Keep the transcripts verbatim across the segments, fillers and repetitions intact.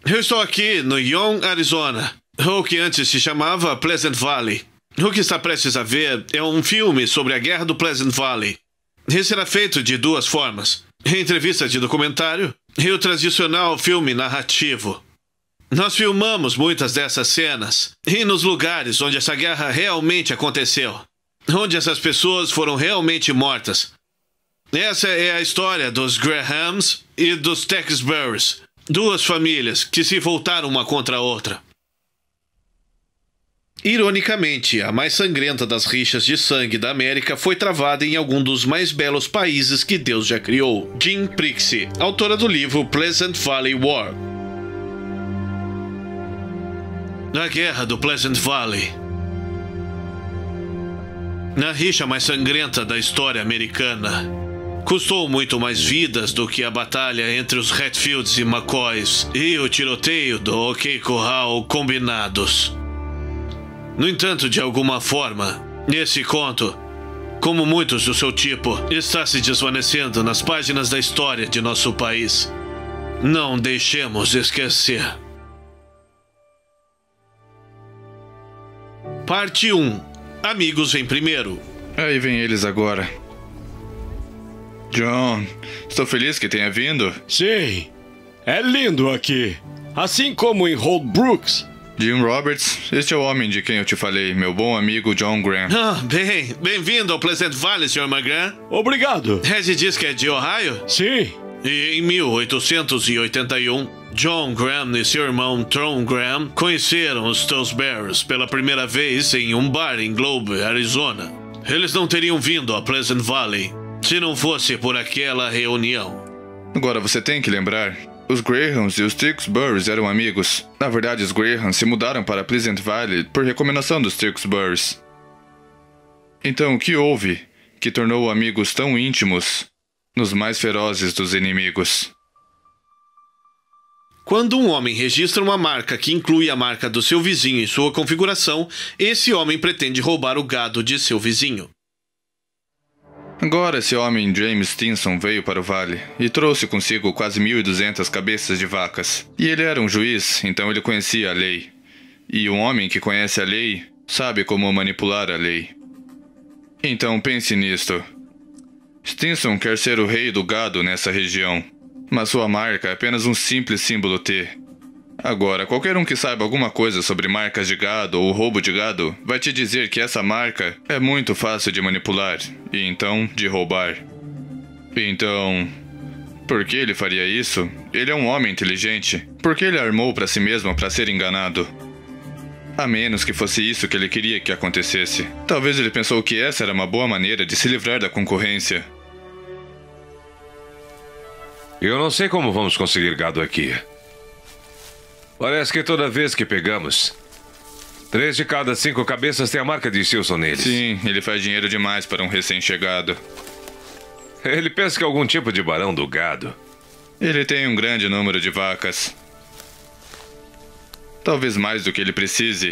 Eu estou aqui no Yonge, Arizona, o que antes se chamava Pleasant Valley. O que está prestes a ver é um filme sobre a Guerra do Pleasant Valley. Ele será feito de duas formas: entrevista de documentário e o tradicional filme narrativo. Nós filmamos muitas dessas cenas e nos lugares onde essa guerra realmente aconteceu, onde essas pessoas foram realmente mortas. Essa é a história dos Grahams e dos Tewksburys, duas famílias que se voltaram uma contra a outra. Ironicamente, a mais sangrenta das rixas de sangue da América foi travada em algum dos mais belos países que Deus já criou. Jean Prixie, autora do livro Pleasant Valley War. Na Guerra do Pleasant Valley, na rixa mais sangrenta da história americana, custou muito mais vidas do que a batalha entre os Hatfields e McCoys e o tiroteio do OK Corral combinados. No entanto, de alguma forma, esse conto, como muitos do seu tipo, está se desvanecendo nas páginas da história de nosso país. Não deixemos esquecer. Parte um. Amigos vem primeiro. Aí vem eles agora. John, estou feliz que tenha vindo. Sim, é lindo aqui. Assim como em Holbrooks. Jim Roberts, este é o homem de quem eu te falei, meu bom amigo John Graham. Ah, bem, bem-vindo ao Pleasant Valley, senhor McGrath. Obrigado. Red diz que é de Ohio? Sim. E em mil oitocentos e oitenta e um, John Graham e seu irmão Tron Graham conheceram os Tewksburys pela primeira vez em um bar em Globe, Arizona. Eles não teriam vindo a Pleasant Valley se não fosse por aquela reunião. Agora você tem que lembrar, os Grahams e os Tewksburys eram amigos. Na verdade, os Grahams se mudaram para Pleasant Valley por recomendação dos Tewksburys. Então, o que houve que tornou amigos tão íntimos nos mais ferozes dos inimigos? Quando um homem registra uma marca que inclui a marca do seu vizinho em sua configuração, esse homem pretende roubar o gado de seu vizinho. Agora esse homem, James Stinson, veio para o vale e trouxe consigo quase mil e duzentas cabeças de vacas. E ele era um juiz, então ele conhecia a lei. E um homem que conhece a lei sabe como manipular a lei. Então pense nisto. Stinson quer ser o rei do gado nessa região, mas sua marca é apenas um simples símbolo T. Agora, qualquer um que saiba alguma coisa sobre marcas de gado ou roubo de gado vai te dizer que essa marca é muito fácil de manipular e então de roubar. Então, por que ele faria isso? Ele é um homem inteligente. Por que ele armou para si mesmo para ser enganado? A menos que fosse isso que ele queria que acontecesse. Talvez ele pensou que essa era uma boa maneira de se livrar da concorrência. Eu não sei como vamos conseguir gado aqui. Parece que toda vez que pegamos, três de cada cinco cabeças tem a marca de Stilson neles. Sim, ele faz dinheiro demais para um recém-chegado. Ele pensa que é algum tipo de barão do gado. Ele tem um grande número de vacas. Talvez mais do que ele precise.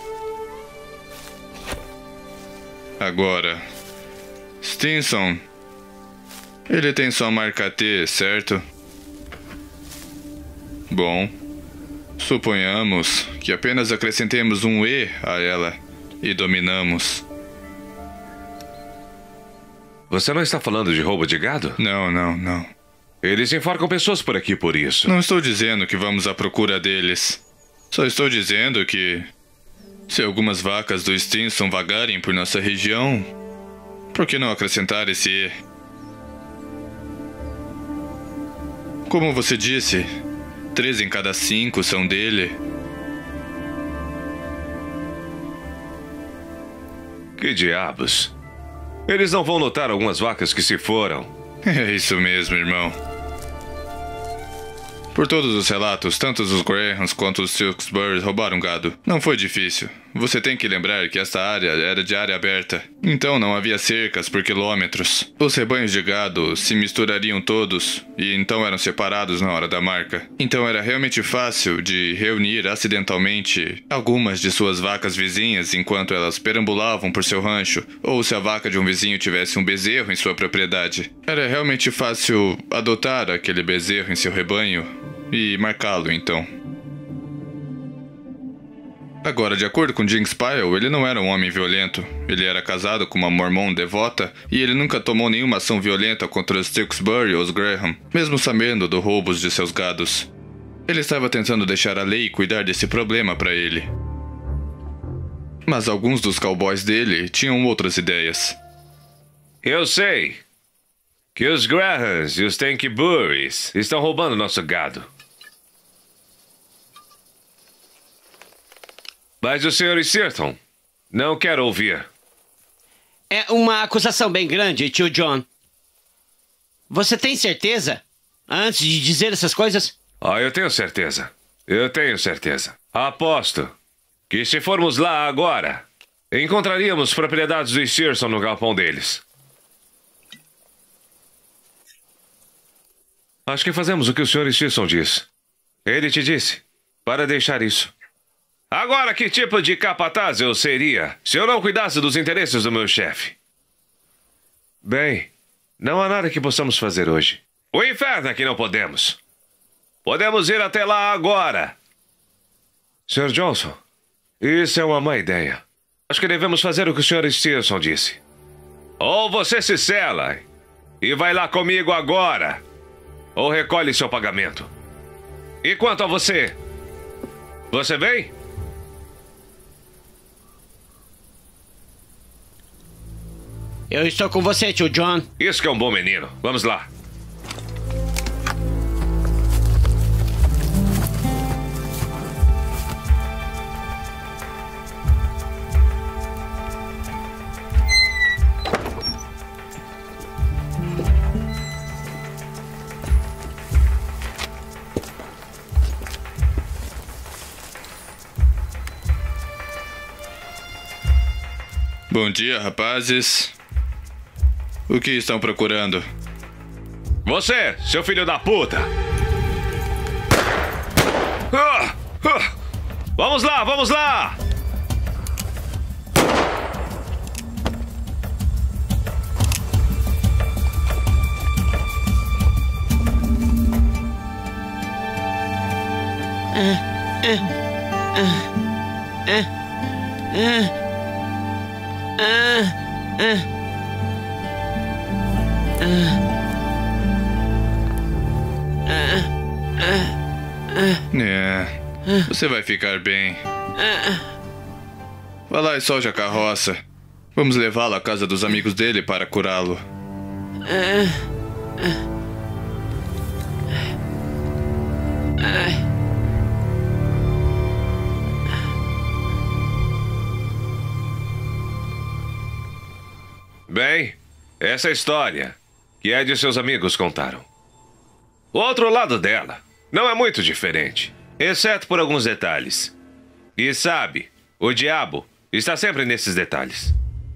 Agora, Stinson, ele tem sua marca T, certo? Bom, suponhamos que apenas acrescentemos um E a ela e dominamos. Você não está falando de roubo de gado? Não, não, não. Eles enforcam pessoas por aqui por isso. Não estou dizendo que vamos à procura deles. Só estou dizendo que, se algumas vacas do Stinson vagarem por nossa região, por que não acrescentar esse E? Como você disse, três em cada cinco são dele. Que diabos? Eles não vão notar algumas vacas que se foram. É isso mesmo, irmão. Por todos os relatos, tanto os Grahams quanto os Tewksburys roubaram gado. Não foi difícil. Você tem que lembrar que esta área era de área aberta. Então não havia cercas por quilômetros. Os rebanhos de gado se misturariam todos e então eram separados na hora da marca. Então era realmente fácil de reunir acidentalmente algumas de suas vacas vizinhas enquanto elas perambulavam por seu rancho, ou se a vaca de um vizinho tivesse um bezerro em sua propriedade. Era realmente fácil adotar aquele bezerro em seu rebanho e marcá-lo, então. Agora, de acordo com Jinx Pyle, ele não era um homem violento. Ele era casado com uma mormon devota e ele nunca tomou nenhuma ação violenta contra os Tewksbury ou os Graham, mesmo sabendo dos roubos de seus gados. Ele estava tentando deixar a lei cuidar desse problema para ele. Mas alguns dos cowboys dele tinham outras ideias. Eu sei que os Grahams e os Tewksburys estão roubando nosso gado. Mas o senhor Searson não quer ouvir. É uma acusação bem grande, tio John. Você tem certeza? Antes de dizer essas coisas? Ah, eu tenho certeza. Eu tenho certeza. Aposto que se formos lá agora, encontraríamos propriedades dos Searson no galpão deles. Acho que fazemos o que o senhor Searson diz. Ele te disse para deixar isso. Agora, que tipo de capataz eu seria se eu não cuidasse dos interesses do meu chefe? Bem, não há nada que possamos fazer hoje. O inferno é que não podemos. Podemos ir até lá agora. senhor Johnson, isso é uma má ideia. Acho que devemos fazer o que o senhor Searson disse. Ou você se sela e vai lá comigo agora, ou recolhe seu pagamento. E quanto a você? Você vem? Eu estou com você, tio John. Isso que é um bom menino. Vamos lá. Bom dia, rapazes. O que estão procurando? Você, seu filho da puta! Ah! Ah! Vamos lá, vamos lá! É, você vai ficar bem. Vá lá e solte a carroça. Vamos levá-lo à casa dos amigos dele para curá-lo. Bem, essa é a história que Ed e seus amigos contaram. O outro lado dela não é muito diferente, exceto por alguns detalhes. E sabe, o diabo está sempre nesses detalhes.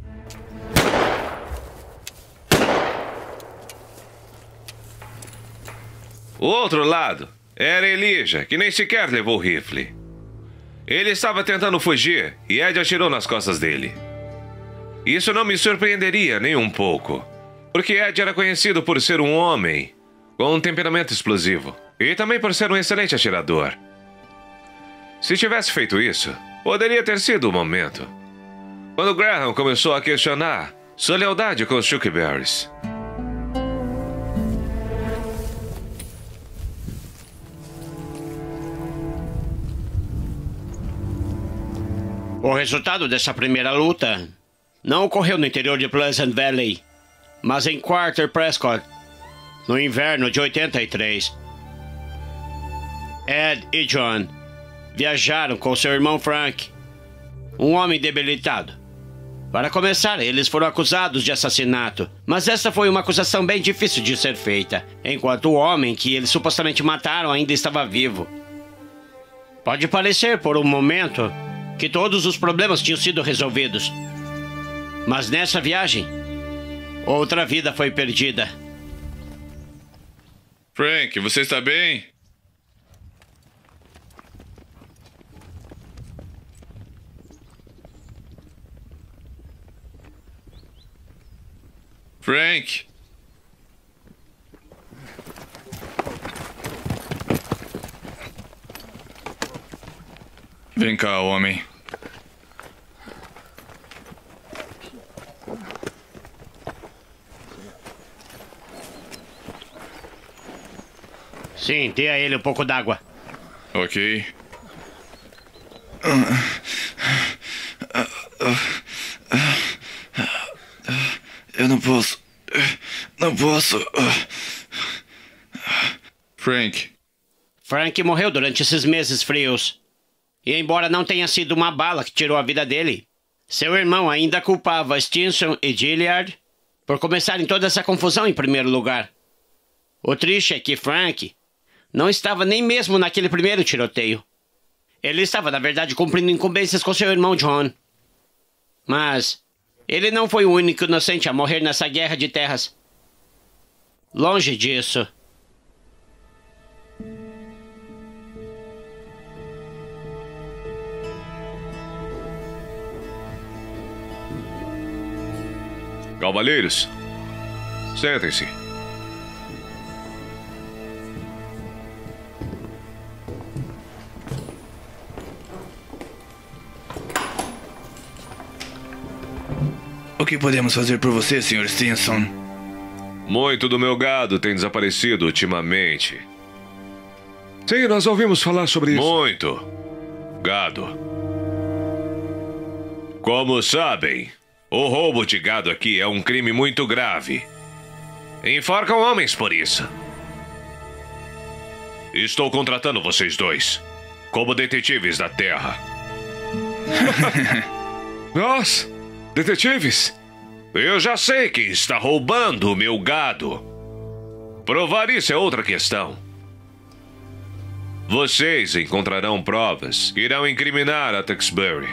O outro lado era Elijah, que nem sequer levou o rifle. Ele estava tentando fugir e Ed atirou nas costas dele. Isso não me surpreenderia nem um pouco, porque Ed era conhecido por ser um homem com um temperamento explosivo e também por ser um excelente atirador. Se tivesse feito isso, poderia ter sido o momento quando Graham começou a questionar sua lealdade com os Tewksburys. O resultado dessa primeira luta não ocorreu no interior de Pleasant Valley, mas em Quarter Prescott, no inverno de oitenta e três. Ed e John viajaram com seu irmão Frank, um homem debilitado. Para começar, eles foram acusados de assassinato, mas essa foi uma acusação bem difícil de ser feita, enquanto o homem que eles supostamente mataram ainda estava vivo. Pode parecer, por um momento, que todos os problemas tinham sido resolvidos. Mas nessa viagem, outra vida foi perdida. Frank, você está bem? Frank? Vem cá, homem. Sim, dê a ele um pouco d'água. Ok. Eu não posso. Não posso. Frank. Frank morreu durante esses meses frios. E embora não tenha sido uma bala que tirou a vida dele, seu irmão ainda culpava Stinson e Gilliard por começarem toda essa confusão em primeiro lugar. O triste é que Frank não estava nem mesmo naquele primeiro tiroteio. Ele estava, na verdade, cumprindo incumbências com seu irmão John. Mas ele não foi o único inocente a morrer nessa guerra de terras. Longe disso. Cavalheiros, sentem-se. O que podemos fazer por você, senhor Stinson? Muito do meu gado tem desaparecido ultimamente. Sim, nós ouvimos falar sobre isso. Muito. Gado. Como sabem, o roubo de gado aqui é um crime muito grave. Enforcam homens por isso. Estou contratando vocês dois como detetives da terra. Nós? Detetives? Eu já sei quem está roubando o meu gado. Provar isso é outra questão. Vocês encontrarão provas que irão incriminar a Tewksbury.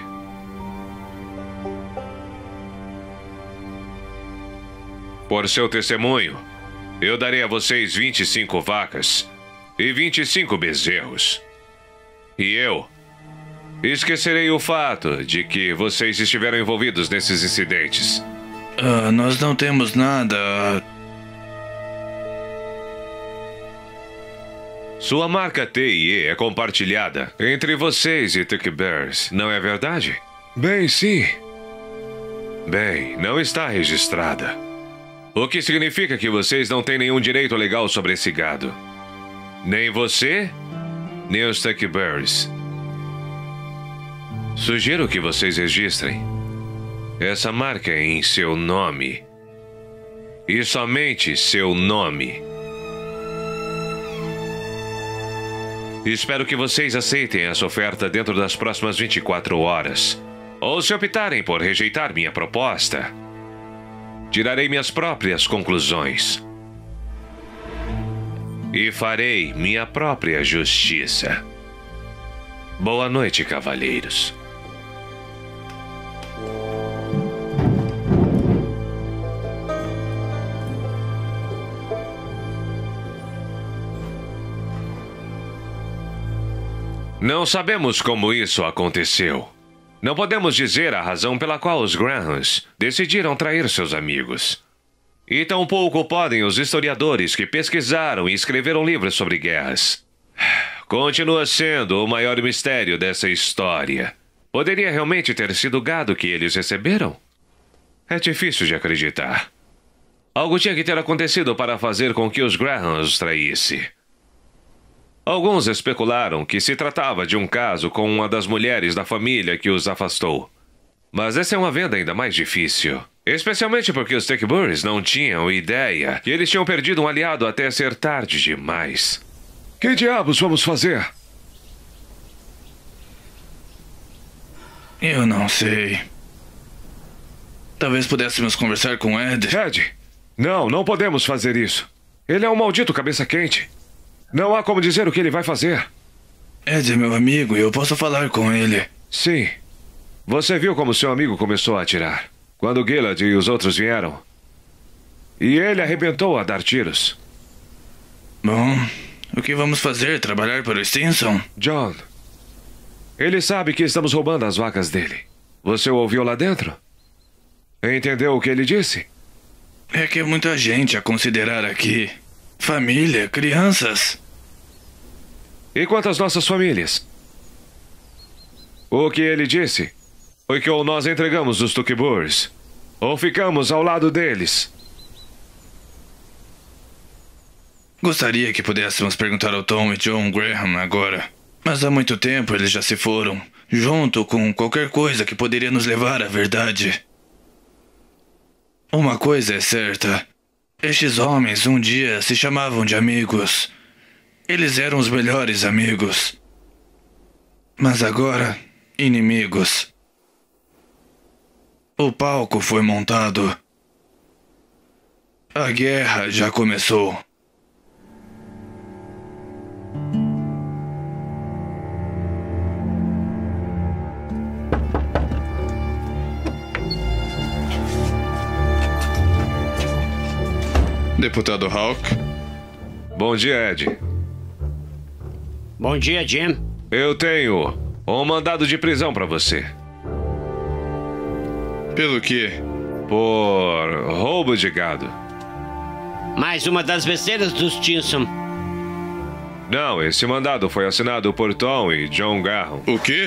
Por seu testemunho, eu darei a vocês vinte e cinco vacas e vinte e cinco bezerros. E eu esquecerei o fato de que vocês estiveram envolvidos nesses incidentes. Uh, nós não temos nada. Sua marca T I E é compartilhada entre vocês e Tewksbury, não é verdade? Bem, sim. Bem, não está registrada. O que significa que vocês não têm nenhum direito legal sobre esse gado. Nem você, nem os Tewksbury. Sugiro que vocês registrem essa marca em seu nome. E somente seu nome. Espero que vocês aceitem essa oferta dentro das próximas vinte e quatro horas. Ou se optarem por rejeitar minha proposta, tirarei minhas próprias conclusões. E farei minha própria justiça. Boa noite, cavalheiros. Não sabemos como isso aconteceu. Não podemos dizer a razão pela qual os Grahams decidiram trair seus amigos. E tampouco podem os historiadores que pesquisaram e escreveram livros sobre guerras. Continua sendo o maior mistério dessa história. Poderia realmente ter sido o gado que eles receberam? É difícil de acreditar. Algo tinha que ter acontecido para fazer com que os Grahams os traísse. Alguns especularam que se tratava de um caso com uma das mulheres da família que os afastou. Mas essa é uma venda ainda mais difícil. Especialmente porque os Tewksbury não tinham ideia que eles tinham perdido um aliado até ser tarde demais. Que diabos vamos fazer? Eu não sei. Talvez pudéssemos conversar com Ed. Ed? Não, não podemos fazer isso. Ele é um maldito cabeça quente. Não há como dizer o que ele vai fazer. Ed é meu amigo e eu posso falar com ele. Sim. Você viu como seu amigo começou a atirar quando Gilliard e os outros vieram. E ele arrebentou a dar tiros. Bom, o que vamos fazer? Trabalhar para o Stinson? John, ele sabe que estamos roubando as vacas dele. Você o ouviu lá dentro? Entendeu o que ele disse? É que é muita gente a considerar aqui. Família, crianças. E quanto às nossas famílias? O que ele disse foi que ou nós entregamos os Tewksbury, ou ficamos ao lado deles. Gostaria que pudéssemos perguntar ao Tom e John Graham agora. Mas há muito tempo eles já se foram, junto com qualquer coisa que poderia nos levar à verdade. Uma coisa é certa. Estes homens um dia se chamavam de amigos. Eles eram os melhores amigos. Mas agora, inimigos. O palco foi montado. A guerra já começou. Deputado Hawk. Bom dia, Ed. Bom dia, Jim. Eu tenho um mandado de prisão para você. Pelo quê? Por roubo de gado. Mais uma das besteiras dos Stinson. Não, esse mandado foi assinado por Tom e John Graham. O quê?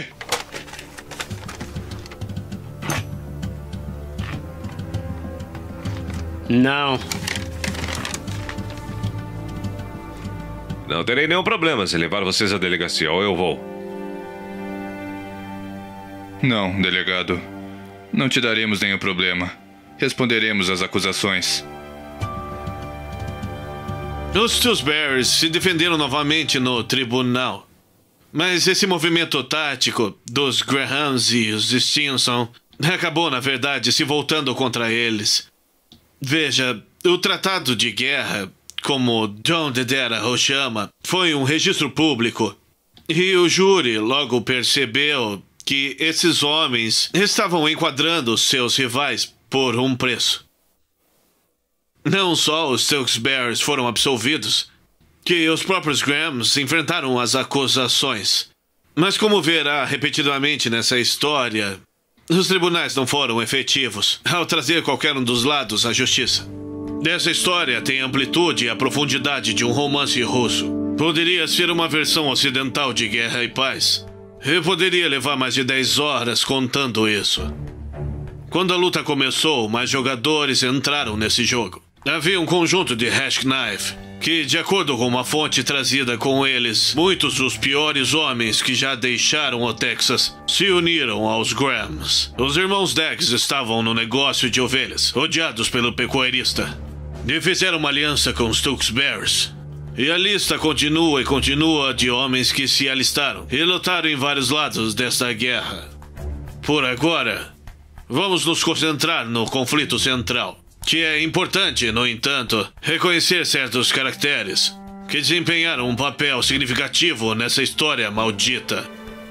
Não. Não terei nenhum problema se levar vocês à delegacia, ou eu vou. Não, delegado. Não te daremos nenhum problema. Responderemos às acusações. Os Tewksbury se defenderam novamente no tribunal. Mas esse movimento tático dos Grahams e os Stinson acabou, na verdade, se voltando contra eles. Veja, o tratado de guerra, como John Dedera o chama, foi um registro público. E o júri logo percebeu que esses homens estavam enquadrando seus rivais por um preço. Não só os Tewksbury foram absolvidos, que os próprios Grahams enfrentaram as acusações. Mas como verá repetidamente nessa história, os tribunais não foram efetivos ao trazer qualquer um dos lados à justiça. Essa história tem a amplitude e a profundidade de um romance russo. Poderia ser uma versão ocidental de Guerra e Paz. Eu poderia levar mais de dez horas contando isso. Quando a luta começou, mais jogadores entraram nesse jogo. Havia um conjunto de Hashknife, que, de acordo com uma fonte trazida com eles, muitos dos piores homens que já deixaram o Texas se uniram aos Grahams. Os irmãos Deggs estavam no negócio de ovelhas, odiados pelo pecuarista, e fizeram uma aliança com os Tewksbury. E a lista continua e continua de homens que se alistaram e lutaram em vários lados desta guerra. Por agora, vamos nos concentrar no conflito central, que é importante, no entanto, reconhecer certos caracteres que desempenharam um papel significativo nessa história maldita.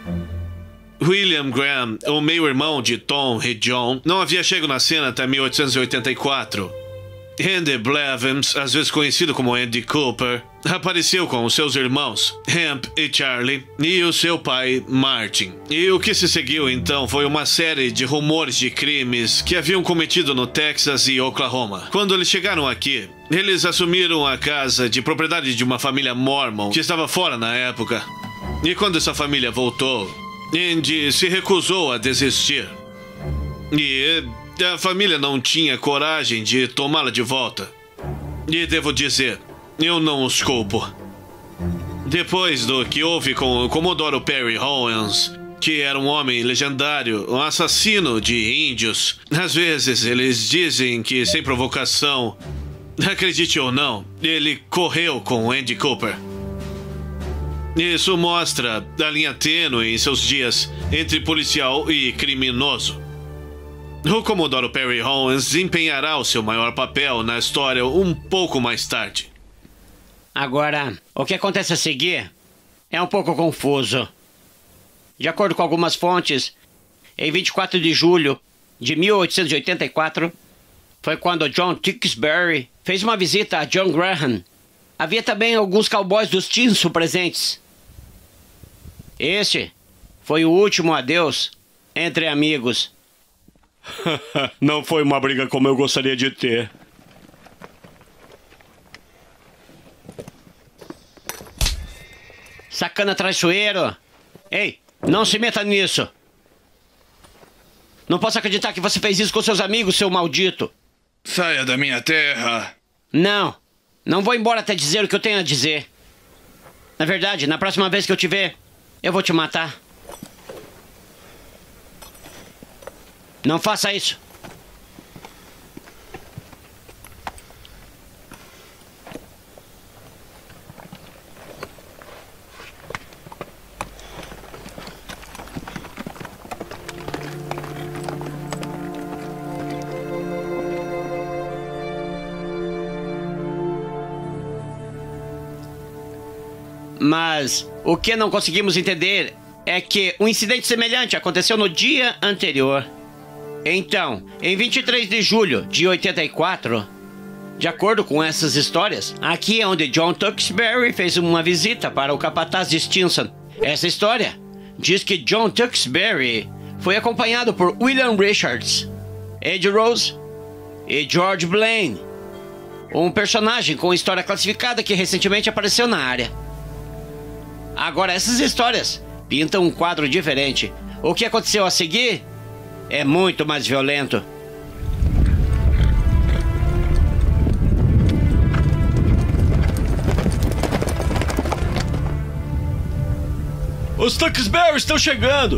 William Graham, o meio-irmão de Tom e John, não havia chegado na cena até mil oitocentos e oitenta e quatro. Andy Blevins, às vezes conhecido como Andy Cooper, apareceu com os seus irmãos, Hamp e Charlie, e o seu pai, Martin. E o que se seguiu então foi uma série de rumores de crimes que haviam cometido no Texas e Oklahoma. Quando eles chegaram aqui, eles assumiram a casa de propriedade de uma família Mormon que estava fora na época. E quando essa família voltou, Andy se recusou a desistir. E a família não tinha coragem de tomá-la de volta. E devo dizer, eu não os culpo. Depois do que houve com o Comodoro Perry Owens, que era um homem legendário, um assassino de índios, às vezes eles dizem que, sem provocação, acredite ou não, ele correu com Andy Cooper. Isso mostra a linha tênue em seus dias entre policial e criminoso. O Comodoro Perry Owens desempenhará o seu maior papel na história um pouco mais tarde. Agora, o que acontece a seguir é um pouco confuso. De acordo com algumas fontes, em vinte e quatro de julho de mil oitocentos e oitenta e quatro, foi quando John Tewksbury fez uma visita a John Graham. Havia também alguns cowboys dos Stinson presentes. Este foi o último adeus entre amigos. Não foi uma briga como eu gostaria de ter. Sacana traiçoeiro! Ei, não se meta nisso! Não posso acreditar que você fez isso com seus amigos, seu maldito! Saia da minha terra! Não! Não vou embora até dizer o que eu tenho a dizer. Na verdade, na próxima vez que eu te ver, eu vou te matar. Não faça isso. Mas o que não conseguimos entender é que um incidente semelhante aconteceu no dia anterior. Então, em vinte e três de julho de oitenta e quatro, de acordo com essas histórias, aqui é onde John Tewksbury fez uma visita para o capataz de Stinson. Essa história diz que John Tewksbury foi acompanhado por William Richards, Ed Rose e George Blaine, um personagem com história classificada que recentemente apareceu na área. Agora, essas histórias pintam um quadro diferente. O que aconteceu a seguir é muito mais violento. Os Tewksbury estão chegando!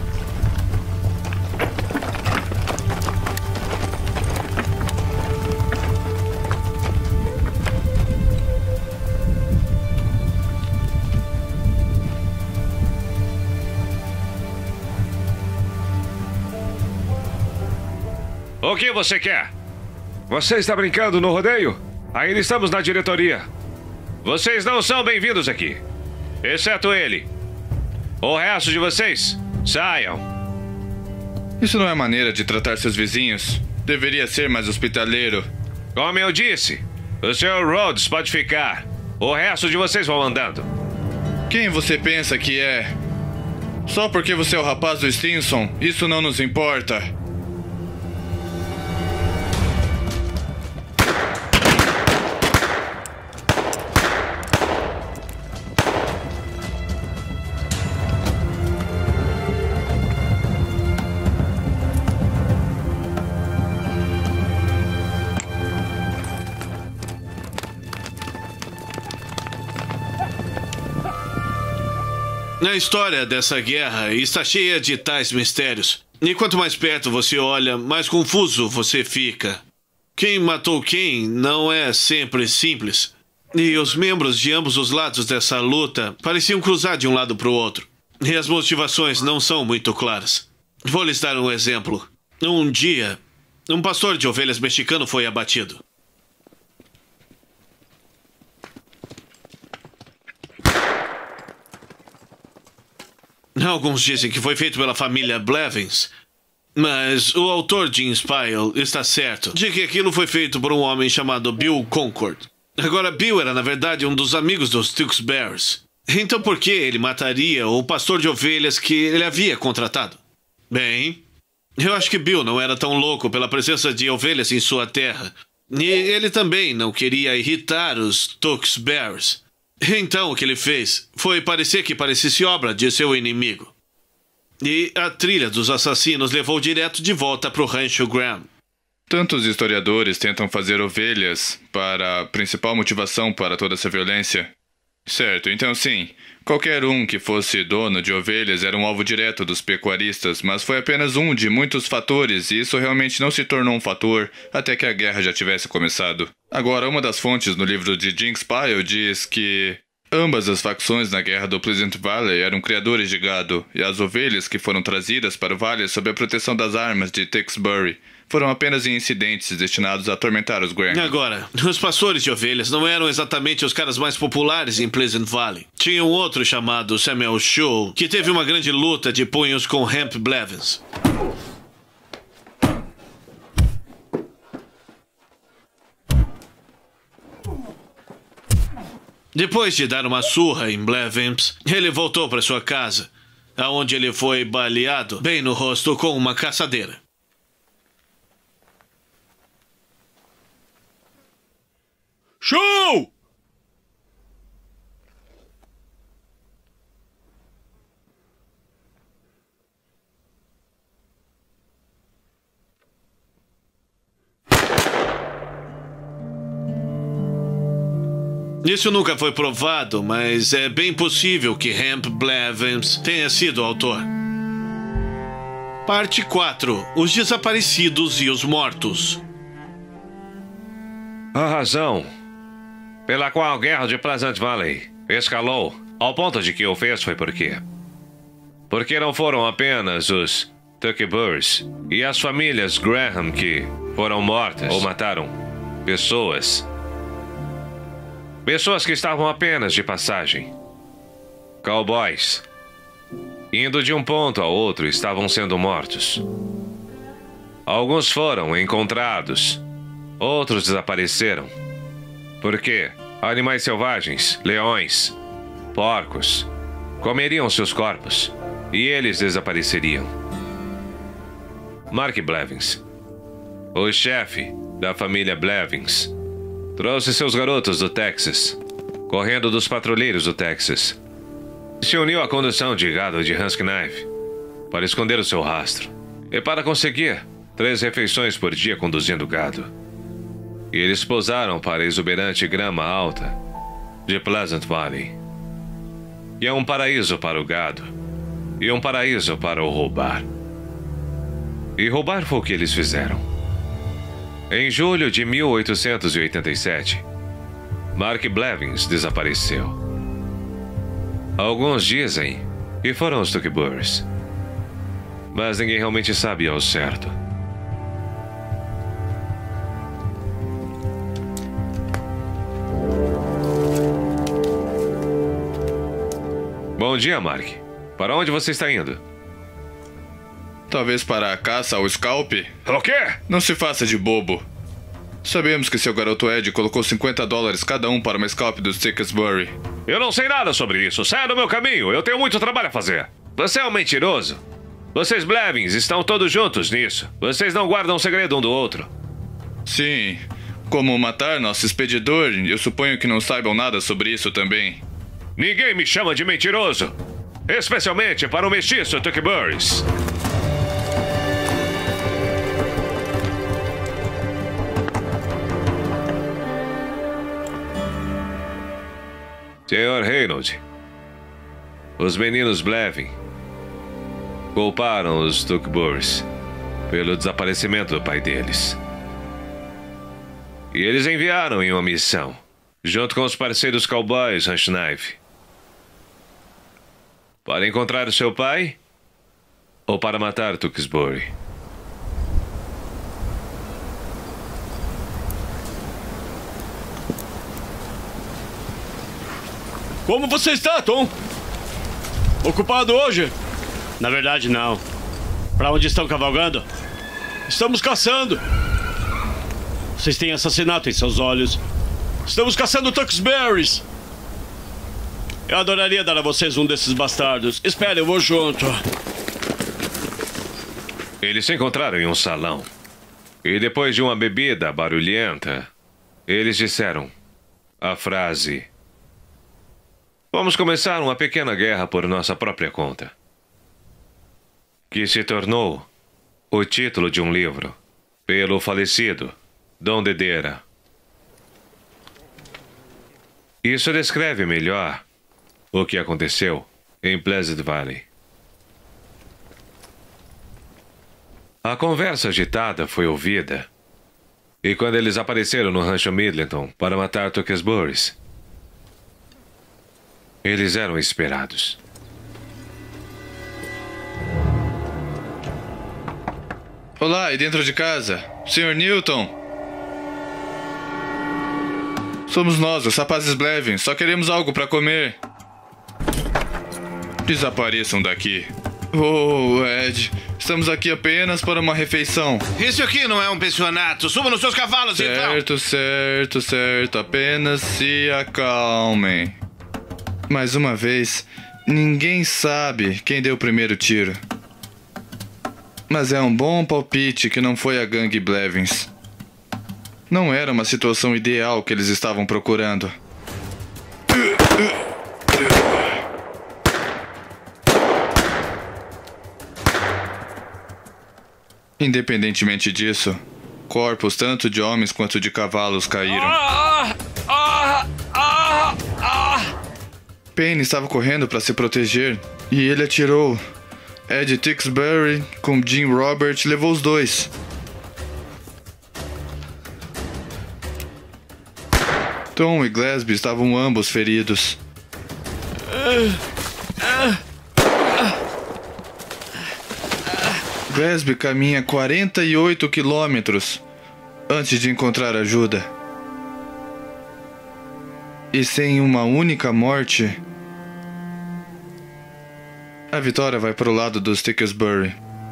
O que você quer? Você está brincando no rodeio? Ainda estamos na diretoria. Vocês não são bem-vindos aqui. Exceto ele. O resto de vocês, saiam. Isso não é maneira de tratar seus vizinhos. Deveria ser mais hospitaleiro. Como eu disse, o senhor Rhodes pode ficar. O resto de vocês vão andando. Quem você pensa que é? Só porque você é o rapaz do Stinson, isso não nos importa. A história dessa guerra está cheia de tais mistérios. E quanto mais perto você olha, mais confuso você fica. Quem matou quem não é sempre simples. E os membros de ambos os lados dessa luta pareciam cruzar de um lado para o outro. E as motivações não são muito claras. Vou lhes dar um exemplo. Um dia, um pastor de ovelhas mexicano foi abatido. Alguns dizem que foi feito pela família Blevins, mas o autor Jim Spile está certo de que aquilo foi feito por um homem chamado Bill Concord. Agora, Bill era, na verdade, um dos amigos dos Tewksburys. Então por que ele mataria o pastor de ovelhas que ele havia contratado? Bem, eu acho que Bill não era tão louco pela presença de ovelhas em sua terra. E ele também não queria irritar os Tewksburys. Então o que ele fez foi parecer que parecesse obra de seu inimigo. E a trilha dos assassinos levou direto de volta para o rancho Graham. Tantos historiadores tentam fazer ovelhas para a principal motivação para toda essa violência. Certo, então sim, qualquer um que fosse dono de ovelhas era um alvo direto dos pecuaristas, mas foi apenas um de muitos fatores e isso realmente não se tornou um fator até que a guerra já tivesse começado. Agora, uma das fontes no livro de Jim Spile diz que ambas as facções na guerra do Pleasant Valley eram criadores de gado e as ovelhas que foram trazidas para o vale sob a proteção das armas de Tewksbury foram apenas incidentes destinados a atormentar os Graham. Agora, os pastores de ovelhas não eram exatamente os caras mais populares em Pleasant Valley. Tinha um outro chamado Samuel Shaw, que teve uma grande luta de punhos com Hamp Blevins. Depois de dar uma surra em Blevins, ele voltou para sua casa, aonde ele foi baleado bem no rosto com uma caçadeira. Show! Isso nunca foi provado, mas é bem possível que Hamp Blevins tenha sido o autor. Parte quatro. Os desaparecidos e os mortos. A razão pela qual a guerra de Pleasant Valley escalou ao ponto de que o fez foi por quê? Porque não foram apenas os Tuckiburs e as famílias Graham que foram mortas ou mataram pessoas. Pessoas que estavam apenas de passagem. Cowboys. Indo de um ponto ao outro, estavam sendo mortos. Alguns foram encontrados. Outros desapareceram. Porque animais selvagens, leões, porcos, comeriam seus corpos. E eles desapareceriam. Mark Blevins, o chefe da família Blevins, trouxe seus garotos do Texas, correndo dos patrulheiros do Texas. Se uniu à condução de gado de Husky Knife para esconder o seu rastro e para conseguir três refeições por dia conduzindo gado. E eles pousaram para a exuberante grama alta de Pleasant Valley. E é um paraíso para o gado e um paraíso para o roubar. E roubar foi o que eles fizeram. Em julho de mil oitocentos e oitenta e sete, Mark Blevins desapareceu. Alguns dizem que foram os Tuckiburs, mas ninguém realmente sabe ao certo. Bom dia, Mark. Para onde você está indo? Talvez para a caça ao Scalp? O quê? Não se faça de bobo. Sabemos que seu garoto Ed colocou cinquenta dólares cada um para uma Scalp dos Tewksbury. Eu não sei nada sobre isso. Saia do meu caminho. Eu tenho muito trabalho a fazer. Você é um mentiroso. Vocês Blevins estão todos juntos nisso. Vocês não guardam um segredo um do outro. Sim. Como matar nosso expedidor, eu suponho que não saibam nada sobre isso também. Ninguém me chama de mentiroso. Especialmente para o mestiço Tuckiburs. senhor Reynolds, os meninos Blevin culparam os Tuckiburs pelo desaparecimento do pai deles. E eles enviaram em uma missão, junto com os parceiros cowboys Ranch Knife, para encontrar o seu pai ou para matar Tewksbury. Como você está, Tom? Ocupado hoje? Na verdade, não. Para onde estão cavalgando? Estamos caçando. Vocês têm assassinato em seus olhos. Estamos caçando Tucksberries. Eu adoraria dar a vocês um desses bastardos. Espere, eu vou junto. Eles se encontraram em um salão. E depois de uma bebida barulhenta, eles disseram a frase: vamos começar uma pequena guerra por nossa própria conta. Que se tornou o título de um livro, pelo falecido Dom Dedera. Isso descreve melhor o que aconteceu em Pleasant Valley. A conversa agitada foi ouvida, e quando eles apareceram no rancho Midleton para matar Tewksbury, eles eram esperados. Olá, e dentro de casa? senhor Newton? Somos nós, os rapazes Blevin. Só queremos algo para comer. Desapareçam daqui. Oh, Ed. Estamos aqui apenas para uma refeição. Isso aqui não é um pensionato. Suba nos seus cavalos, certo, então. Certo, certo, certo. Apenas se acalmem. Mais uma vez, ninguém sabe quem deu o primeiro tiro. Mas é um bom palpite que não foi a gangue Blevins. Não era uma situação ideal que eles estavam procurando. Independentemente disso, corpos tanto de homens quanto de cavalos caíram. Ah, ah, ah. Payne estava correndo para se proteger e ele atirou. Ed Tewksbury com Jim Robert levou os dois. Tom e Gillespie estavam ambos feridos. Gillespie caminha quarenta e oito quilômetros antes de encontrar ajuda. E sem uma única morte, a vitória vai para o lado dos Tewksbury.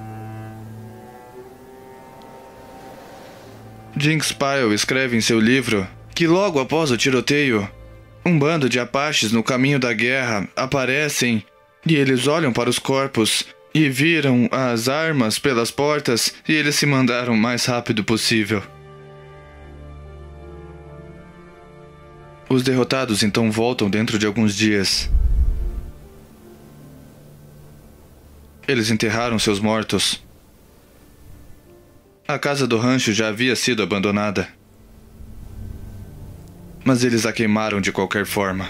Jim Spile escreve em seu livro que logo após o tiroteio, um bando de apaches no caminho da guerra aparecem e eles olham para os corpos e viram as armas pelas portas e eles se mandaram o mais rápido possível. Os derrotados então voltam dentro de alguns dias. Eles enterraram seus mortos. A casa do rancho já havia sido abandonada. Mas eles a queimaram de qualquer forma.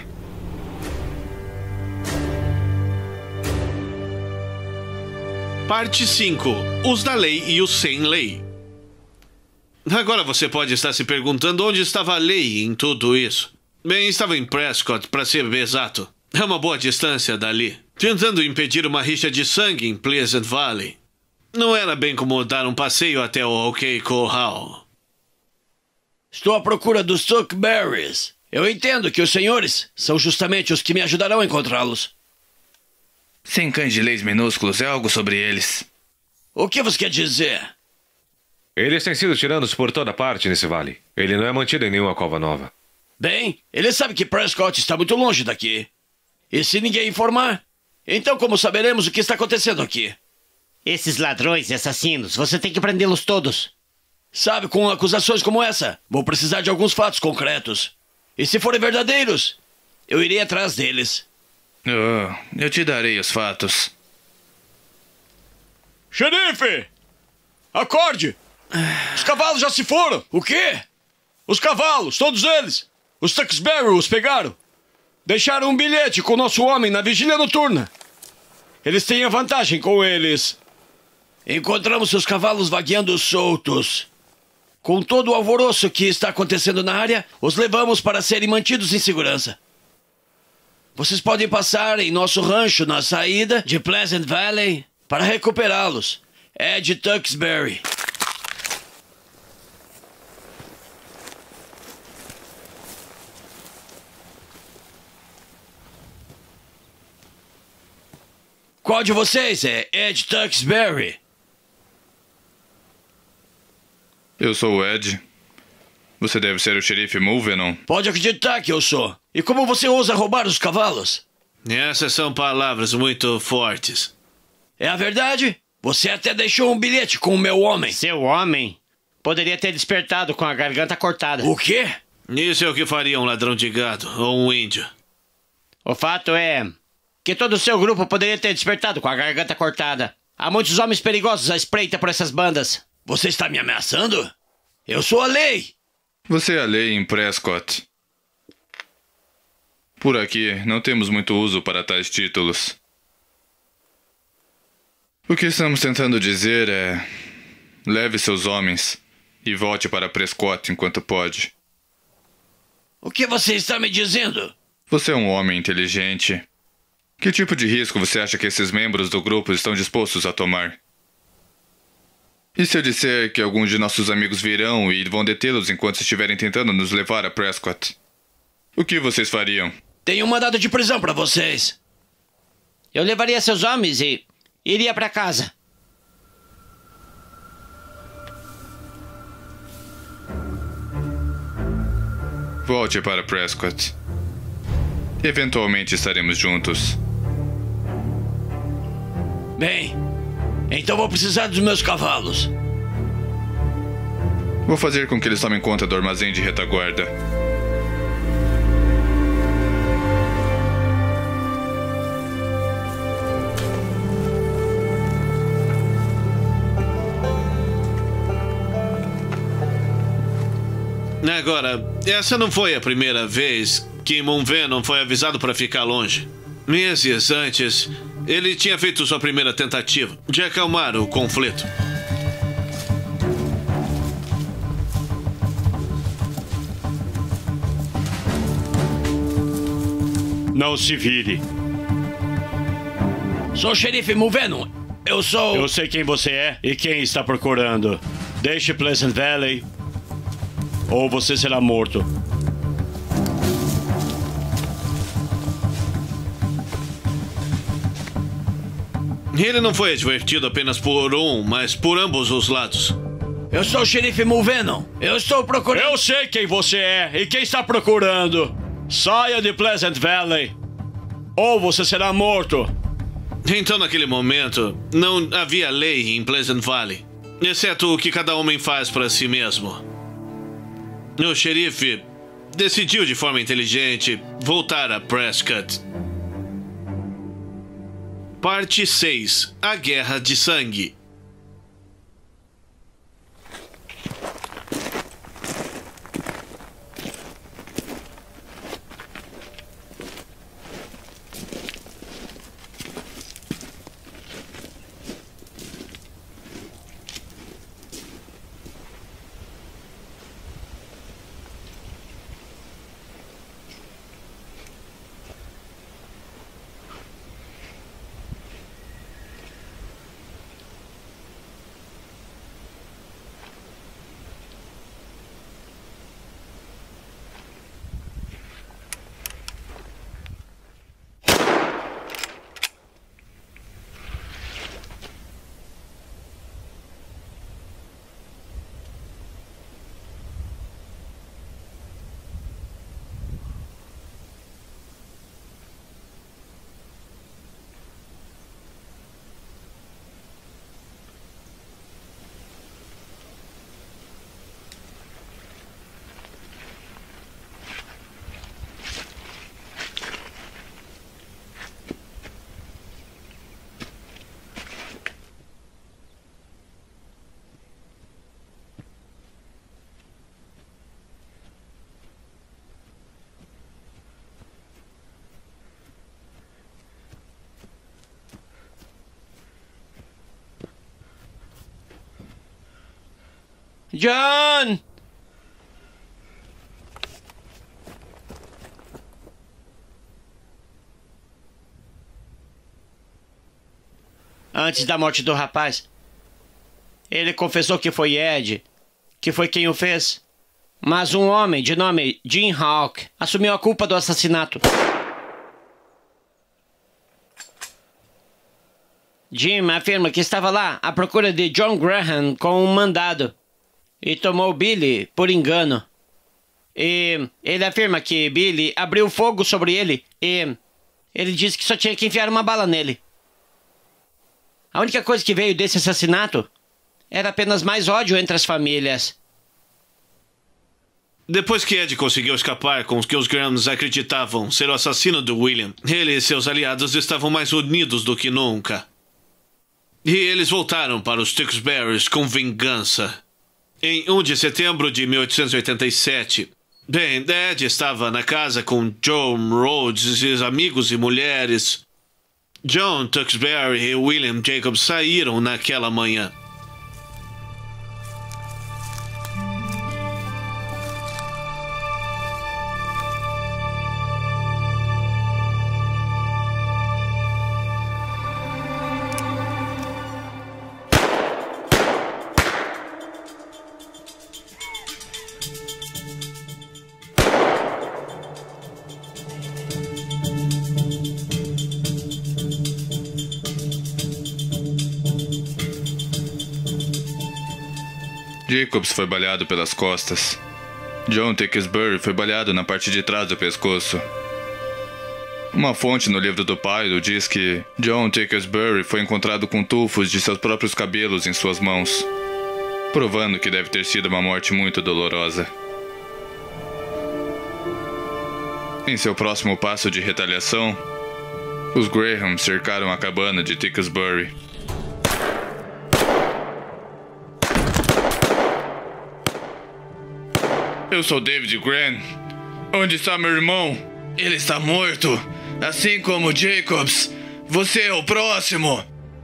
Parte cinco. Os da lei e os sem lei. Agora você pode estar se perguntando onde estava a lei em tudo isso. Bem, estava em Prescott, para ser exato. É uma boa distância dali. Tentando impedir uma rixa de sangue em Pleasant Valley. Não era bem como dar um passeio até o OK Corral. Estou à procura dos Tewksburys. Eu entendo que os senhores são justamente os que me ajudarão a encontrá-los. Sem cães de leis minúsculos, é algo sobre eles. O que você quer dizer? Eles têm sido tirados por toda parte nesse vale. Ele não é mantido em nenhuma cova nova. Bem, ele sabe que Prescott está muito longe daqui. E se ninguém informar, então como saberemos o que está acontecendo aqui? Esses ladrões e assassinos, você tem que prendê-los todos. Sabe, com acusações como essa, vou precisar de alguns fatos concretos. E se forem verdadeiros, eu irei atrás deles. Oh, eu te darei os fatos. Xerife! Acorde! Os cavalos já se foram! O quê? Os cavalos, todos eles! Os Tewksbury os pegaram. Deixaram um bilhete com o nosso homem na vigília noturna. Eles têm a vantagem com eles. Encontramos seus cavalos vagueando soltos. Com todo o alvoroço que está acontecendo na área, os levamos para serem mantidos em segurança. Vocês podem passar em nosso rancho na saída de Pleasant Valley para recuperá-los. Ed Tewksbury. Qual de vocês é Ed Tewksbury? Eu sou o Ed. Você deve ser o xerife Mulvenon. Pode acreditar que eu sou. E como você ousa roubar os cavalos? Essas são palavras muito fortes. É a verdade? Você até deixou um bilhete com o meu homem. Seu homem poderia ter despertado com a garganta cortada. O quê? Isso é o que faria um ladrão de gado ou um índio. O fato é que todo o seu grupo poderia ter despertado com a garganta cortada. Há muitos homens perigosos à espreita por essas bandas. Você está me ameaçando? Eu sou a lei. Você é a lei em Prescott. Por aqui, não temos muito uso para tais títulos. O que estamos tentando dizer é... leve seus homens e volte para Prescott enquanto pode. O que você está me dizendo? Você é um homem inteligente. Que tipo de risco você acha que esses membros do grupo estão dispostos a tomar? E se eu disser que alguns de nossos amigos virão e vão detê-los enquanto estiverem tentando nos levar a Prescott? O que vocês fariam? Tenho um mandado de prisão para vocês. Eu levaria seus homens e iria para casa. Volte para Prescott. Eventualmente estaremos juntos. Bem, então vou precisar dos meus cavalos. Vou fazer com que eles tomem conta do armazém de retaguarda. Agora, essa não foi a primeira vez que Munvenon foi avisado para ficar longe. Meses antes, ele tinha feito sua primeira tentativa de acalmar o conflito. Não se vire. Sou o xerife Munvenon. Eu sou... Eu sei quem você é e quem está procurando. Deixe Pleasant Valley ou você será morto. Ele não foi advertido apenas por um, mas por ambos os lados. Eu sou o xerife Munvenon. Eu estou procurando... Eu sei quem você é e quem está procurando. Saia de Pleasant Valley ou você será morto. Então, naquele momento, não havia lei em Pleasant Valley, exceto o que cada homem faz para si mesmo. O xerife decidiu de forma inteligente voltar a Prescott. Parte seis. A Guerra de Sangue. John! Antes da morte do rapaz, ele confessou que foi Ed, que foi quem o fez. Mas um homem de nome Jim Hawk assumiu a culpa do assassinato. Jim afirma que estava lá à procura de John Graham com um mandado e tomou Billy por engano. E ele afirma que Billy abriu fogo sobre ele e ele disse que só tinha que enfiar uma bala nele. A única coisa que veio desse assassinato era apenas mais ódio entre as famílias. Depois que Ed conseguiu escapar com os que os Grahams acreditavam ser o assassino de William, ele e seus aliados estavam mais unidos do que nunca. E eles voltaram para os Tewksbury com vingança. Em um de setembro de mil oitocentos e oitenta e sete, bem, Ed estava na casa com John Rhodes e seus amigos e mulheres. John Tewksbury e William Jacobs saíram naquela manhã. Jacobs foi baleado pelas costas. John Tewksbury foi baleado na parte de trás do pescoço. Uma fonte no livro do Pyro diz que John Tewksbury foi encontrado com tufos de seus próprios cabelos em suas mãos, provando que deve ter sido uma morte muito dolorosa. Em seu próximo passo de retaliação, os Graham cercaram a cabana de Tewksbury. Eu sou David Graham. Onde está meu irmão? Ele está morto. Assim como Jacobs. Você é o próximo.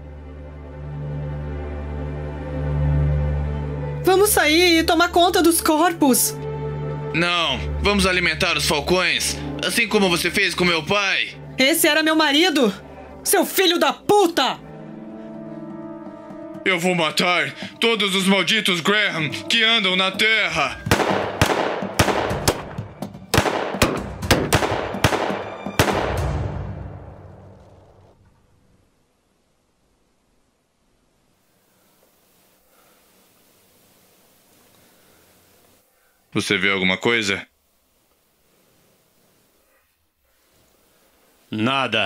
Vamos sair e tomar conta dos corpos. Não, vamos alimentar os falcões. Assim como você fez com meu pai. Esse era meu marido. Seu filho da puta! Eu vou matar todos os malditos Graham que andam na Terra. Você viu alguma coisa? Nada.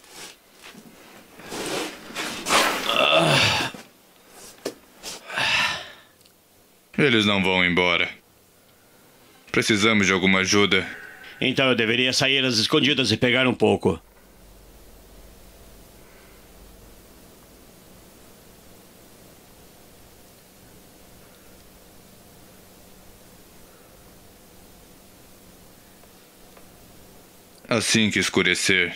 Eles não vão embora. Precisamos de alguma ajuda. Então eu deveria sair às escondidas e pegar um pouco. Assim que escurecer.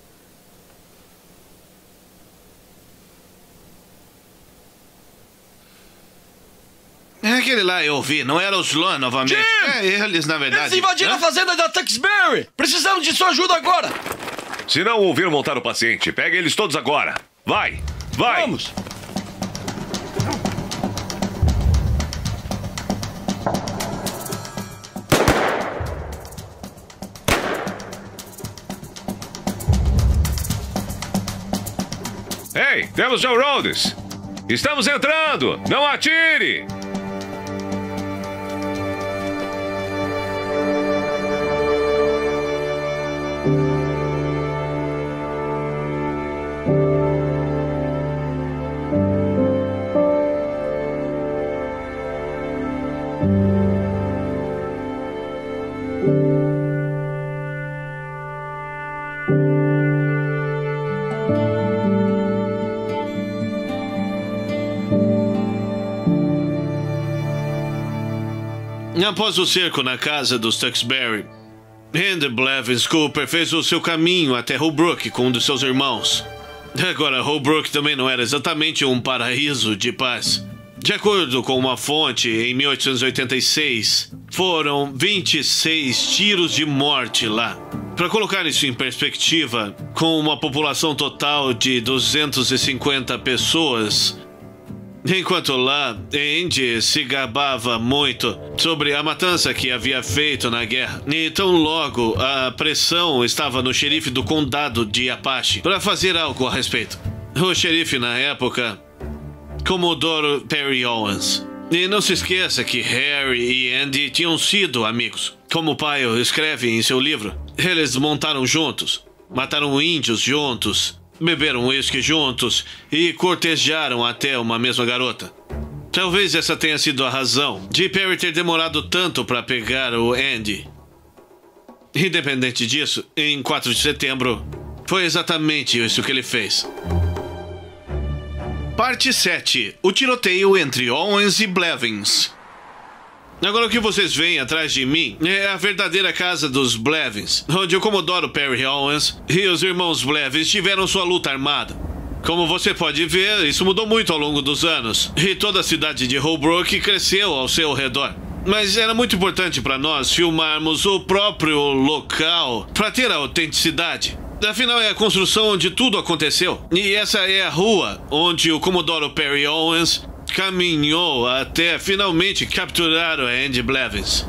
É aquele lá eu ouvi, não era o Sloan novamente. Jim! É, eles na verdade. Eles invadiram Hã? a fazenda da Tuxbury! Precisamos de sua ajuda agora! Se não ouvir montar o paciente, pega eles todos agora. Vai, vai. Vamos! Ei, temos Joe Rhodes. Estamos entrando. Não atire. Após o cerco na casa dos Tuxbury, Andy Blevins Cooper fez o seu caminho até Holbrook com um dos seus irmãos. Agora, Holbrook também não era exatamente um paraíso de paz. De acordo com uma fonte, em mil oitocentos e oitenta e seis, foram vinte e seis tiros de morte lá. Para colocar isso em perspectiva, com uma população total de duzentas e cinquenta pessoas... Enquanto lá, Andy se gabava muito sobre a matança que havia feito na guerra. E tão logo a pressão estava no xerife do condado de Apache para fazer algo a respeito. O xerife na época, Comodoro Perry Owens. E não se esqueça que Harry e Andy tinham sido amigos. Como o pai escreve em seu livro, eles montaram juntos, mataram índios juntos, beberam uísque juntos e cortejaram até uma mesma garota. Talvez essa tenha sido a razão de Perry ter demorado tanto para pegar o Andy. Independente disso, em quatro de setembro, foi exatamente isso que ele fez. Parte sete. O tiroteio entre Owens e Blevins. Agora o que vocês veem atrás de mim é a verdadeira casa dos Blevins, onde o Comodoro Perry Owens e os irmãos Blevins tiveram sua luta armada. Como você pode ver, isso mudou muito ao longo dos anos, e toda a cidade de Holbrook cresceu ao seu redor. Mas era muito importante para nós filmarmos o próprio local para ter a autenticidade. Afinal, é a construção onde tudo aconteceu. E essa é a rua onde o Comodoro Perry Owens caminhou até finalmente capturar o Andy Blevins.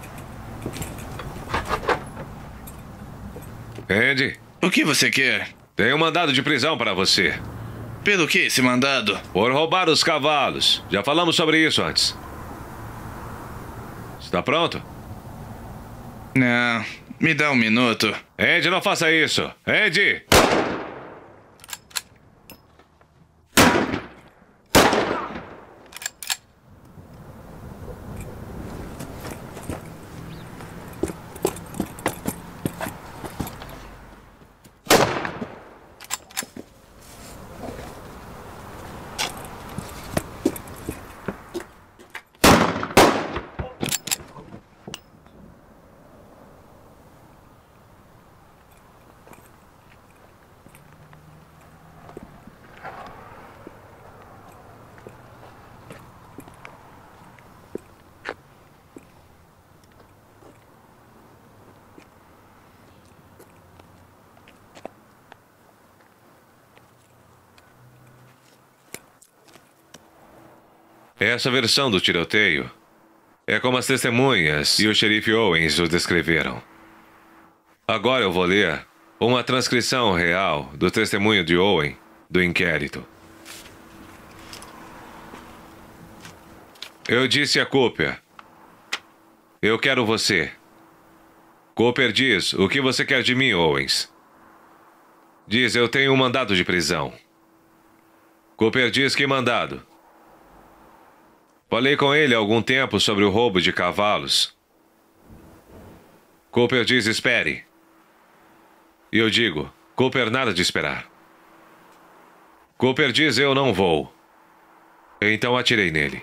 Andy? O que você quer? Tem um mandado de prisão para você. Pelo que esse mandado? Por roubar os cavalos. Já falamos sobre isso antes. Está pronto? Não. Me dá um minuto. Andy, não faça isso. Andy! Essa versão do tiroteio é como as testemunhas e o xerife Owens o descreveram. Agora eu vou ler uma transcrição real do testemunho de Owen do inquérito. Eu disse a Cooper: eu quero você. Cooper diz: o que você quer de mim, Owens? Diz: eu tenho um mandado de prisão. Cooper diz: que mandado? Falei com ele há algum tempo sobre o roubo de cavalos. Cooper diz: espere. E eu digo: Cooper, nada de esperar. Cooper diz: eu não vou. Então atirei nele.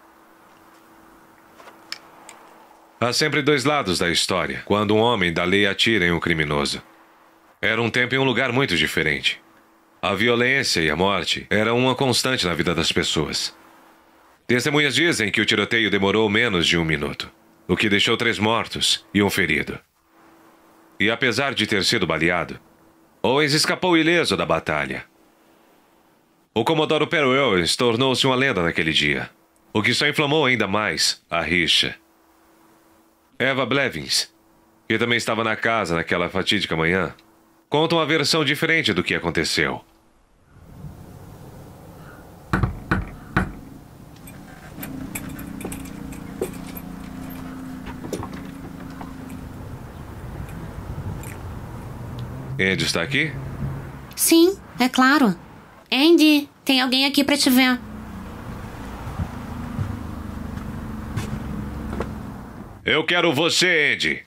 Há sempre dois lados da história quando um homem da lei atira em um criminoso. Era um tempo e um lugar muito diferente. A violência e a morte eram uma constante na vida das pessoas. Testemunhas dizem que o tiroteio demorou menos de um minuto, o que deixou três mortos e um ferido. E apesar de ter sido baleado, Owens escapou ileso da batalha. O Comodoro Perry Owens tornou-se uma lenda naquele dia, o que só inflamou ainda mais a rixa. Eva Blevins, que também estava na casa naquela fatídica manhã, conta uma versão diferente do que aconteceu. Andy está aqui? Sim, é claro. Andy, tem alguém aqui para te ver. Eu quero você, Andy.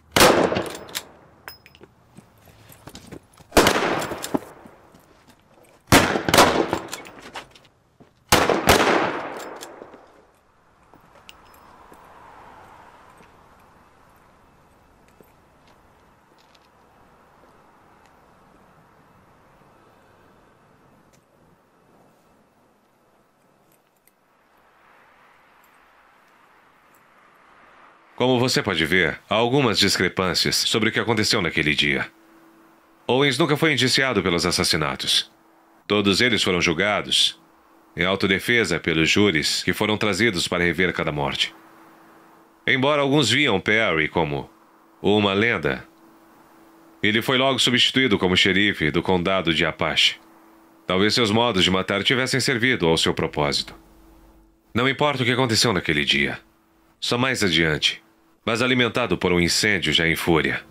Como você pode ver, há algumas discrepâncias sobre o que aconteceu naquele dia. Owens nunca foi indiciado pelos assassinatos. Todos eles foram julgados em autodefesa pelos júris que foram trazidos para rever cada morte. Embora alguns viam Perry como uma lenda, ele foi logo substituído como xerife do condado de Apache. Talvez seus modos de matar tivessem servido ao seu propósito. Não importa o que aconteceu naquele dia. Só mais adiante, mas alimentado por um incêndio já em fúria.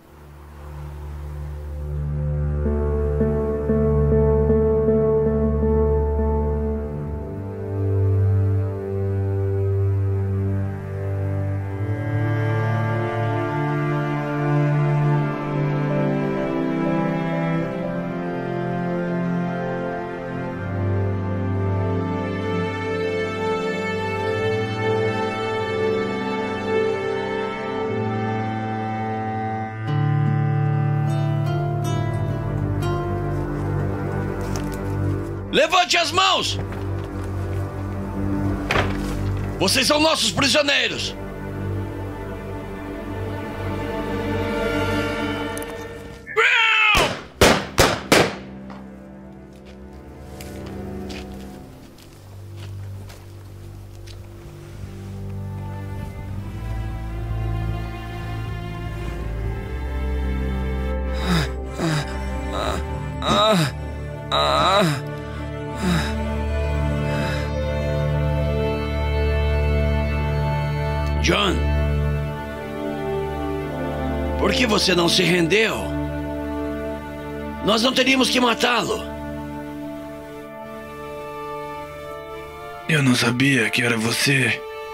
Levante as mãos! Vocês são nossos prisioneiros! John, por que você não se rendeu? Nós não teríamos que matá-lo. Eu não sabia que era você.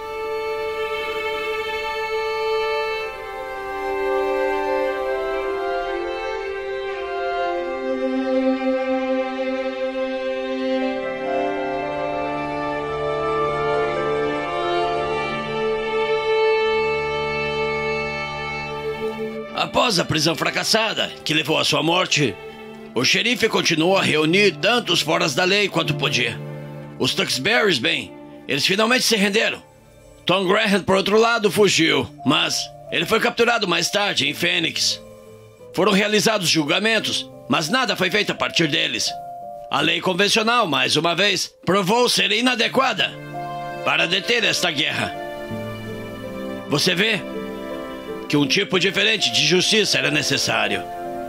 Após a prisão fracassada, que levou à sua morte, o xerife continuou a reunir tanto os foras da lei quanto podia. Os Tuxberrys, bem, eles finalmente se renderam. Tom Graham, por outro lado, fugiu, mas ele foi capturado mais tarde em Phoenix. Foram realizados julgamentos, mas nada foi feito a partir deles. A lei convencional, mais uma vez, provou ser inadequada para deter esta guerra. Você vê que um tipo diferente de justiça era necessário.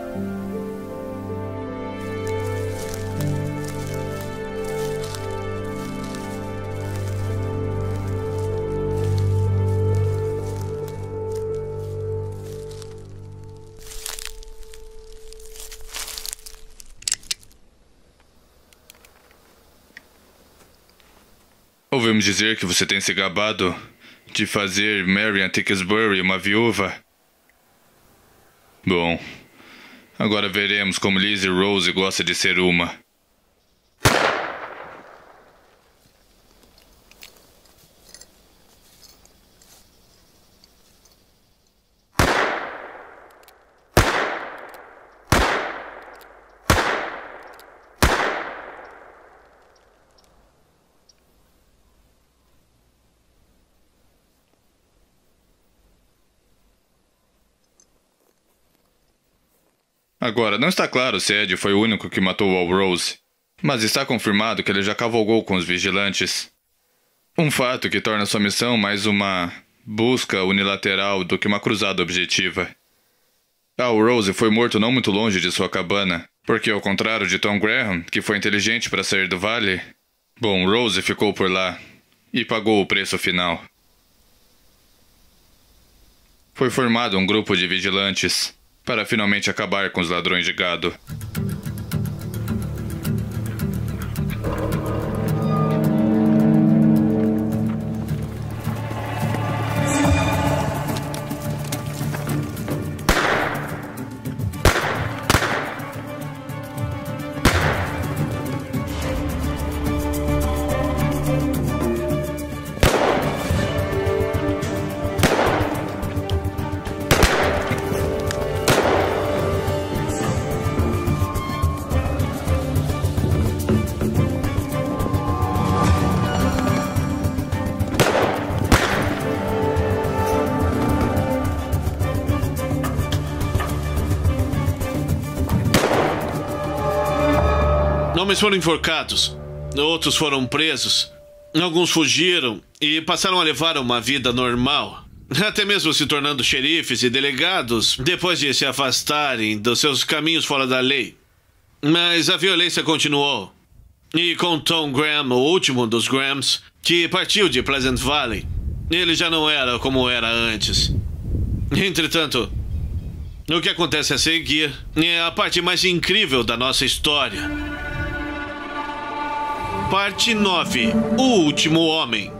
Ouvimos dizer que você tem se gabado de fazer Marian Tewksbury uma viúva. Bom, agora veremos como Lizzie Rose gosta de ser uma. Agora, não está claro se Ed foi o único que matou Al Rose, mas está confirmado que ele já cavalgou com os vigilantes. Um fato que torna sua missão mais uma busca unilateral do que uma cruzada objetiva. Al Rose foi morto não muito longe de sua cabana, porque ao contrário de Tom Graham, que foi inteligente para sair do vale, bom, Rose ficou por lá e pagou o preço final. Foi formado um grupo de vigilantes para finalmente acabar com os ladrões de gado. Homens foram enforcados, outros foram presos, alguns fugiram e passaram a levar uma vida normal, até mesmo se tornando xerifes e delegados depois de se afastarem dos seus caminhos fora da lei. Mas a violência continuou. E com Tom Graham, o último dos Grahams, que partiu de Pleasant Valley, ele já não era como era antes. Entretanto, o que acontece a seguir é a parte mais incrível da nossa história. Parte nove. O Último Homem.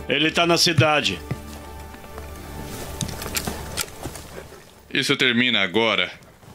Ele tá na cidade. Isso termina agora.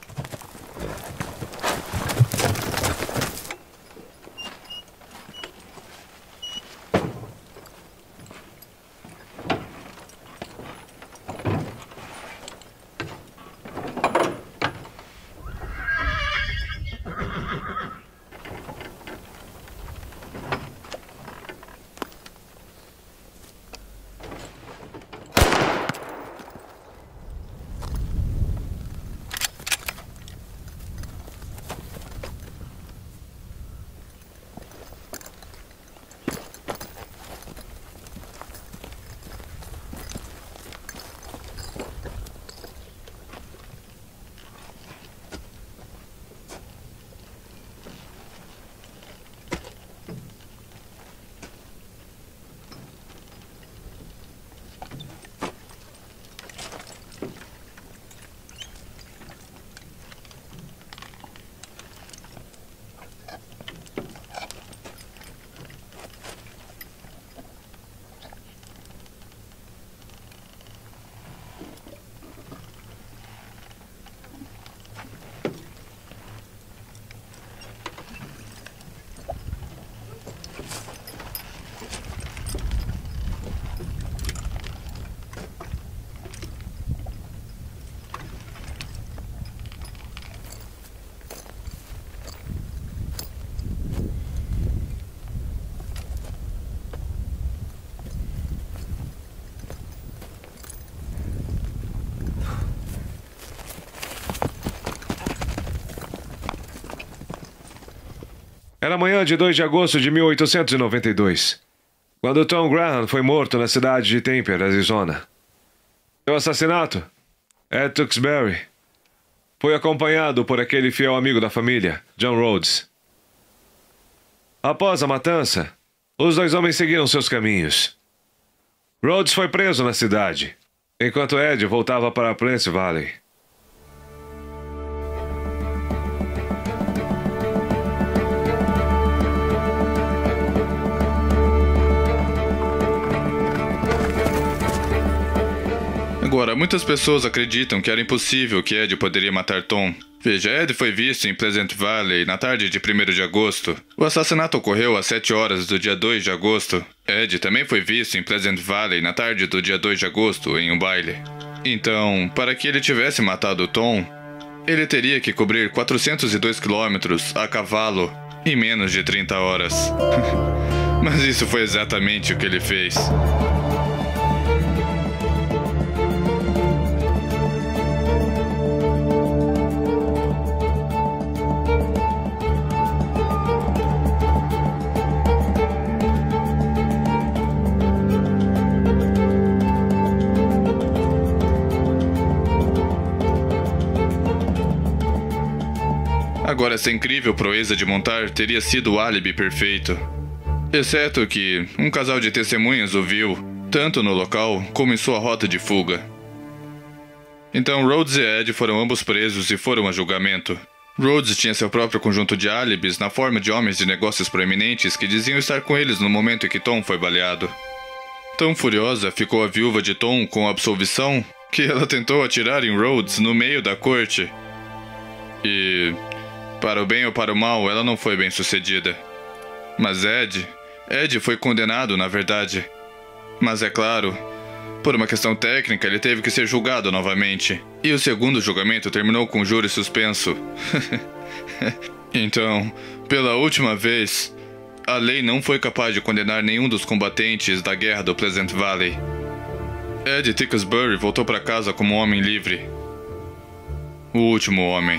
Era manhã de dois de agosto de mil oitocentos e noventa e dois, quando Tom Graham foi morto na cidade de Tempe, Arizona. Seu assassinato, Ed Tewksbury, foi acompanhado por aquele fiel amigo da família, John Rhodes. Após a matança, os dois homens seguiram seus caminhos. Rhodes foi preso na cidade, enquanto Ed voltava para Pleasant Valley. Agora, muitas pessoas acreditam que era impossível que Ed poderia matar Tom. Veja, Ed foi visto em Pleasant Valley na tarde de primeiro de agosto. O assassinato ocorreu às sete horas do dia dois de agosto. Ed também foi visto em Pleasant Valley na tarde do dia dois de agosto, em um baile. Então, para que ele tivesse matado Tom, ele teria que cobrir quatrocentos e dois quilômetros a cavalo em menos de trinta horas. Mas isso foi exatamente o que ele fez. Agora, essa incrível proeza de montar teria sido o álibi perfeito. Exceto que um casal de testemunhas o viu, tanto no local como em sua rota de fuga. Então Rhodes e Ed foram ambos presos e foram a julgamento. Rhodes tinha seu próprio conjunto de álibis na forma de homens de negócios proeminentes que diziam estar com eles no momento em que Tom foi baleado. Tão furiosa ficou a viúva de Tom com a absolvição que ela tentou atirar em Rhodes no meio da corte. E... para o bem ou para o mal, ela não foi bem sucedida. Mas Ed... Ed foi condenado, na verdade. Mas é claro, por uma questão técnica, ele teve que ser julgado novamente. E o segundo julgamento terminou com júri suspenso. Então, pela última vez, a lei não foi capaz de condenar nenhum dos combatentes da guerra do Pleasant Valley. Ed Tewksbury voltou para casa como um homem livre. O último homem.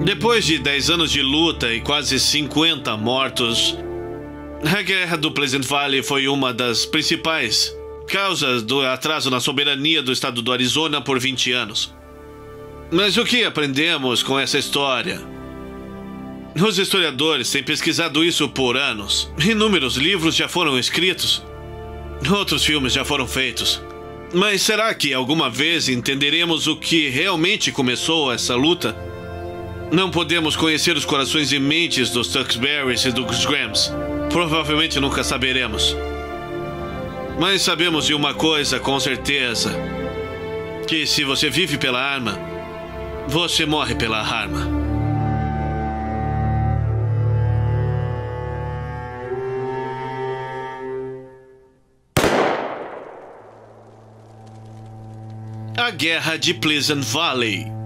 Depois de dez anos de luta e quase cinquenta mortos, a Guerra do Pleasant Valley foi uma das principais causas do atraso na soberania do estado do Arizona por vinte anos. Mas o que aprendemos com essa história? Os historiadores têm pesquisado isso por anos. Inúmeros livros já foram escritos. Outros filmes já foram feitos. Mas será que alguma vez entenderemos o que realmente começou essa luta? Não podemos conhecer os corações e mentes dos Tewksbury e dos Grahams. Provavelmente nunca saberemos. Mas sabemos de uma coisa com certeza: que se você vive pela arma, você morre pela arma. A Guerra de Pleasant Valley.